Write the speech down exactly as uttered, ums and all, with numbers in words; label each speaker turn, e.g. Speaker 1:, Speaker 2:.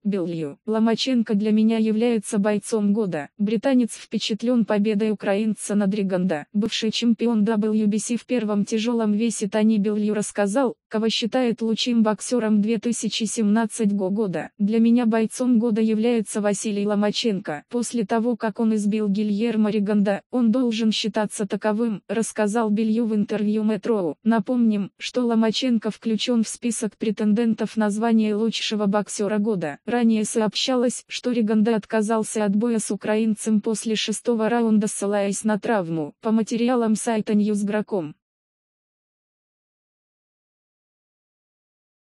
Speaker 1: Белью. Ломаченко для меня является бойцом года. Британец впечатлен победой украинца над Риганда. Бывший чемпион дабл ю би си в первом тяжелом весе Тони Белью рассказал, кого считает лучшим боксером две тысячи семнадцатого года. Для меня бойцом года является Василий Ломаченко. После того, как он избил Гильермо Риганда, он должен считаться таковым, рассказал Белью в интервью Метроу. Напомним, что Ломаченко включен в список претендентов на звание лучшего боксера года. Ранее сообщалось, что Риганда отказался от боя с украинцем после шестого раунда, ссылаясь на травму. По материалам сайта Newsgro точка com.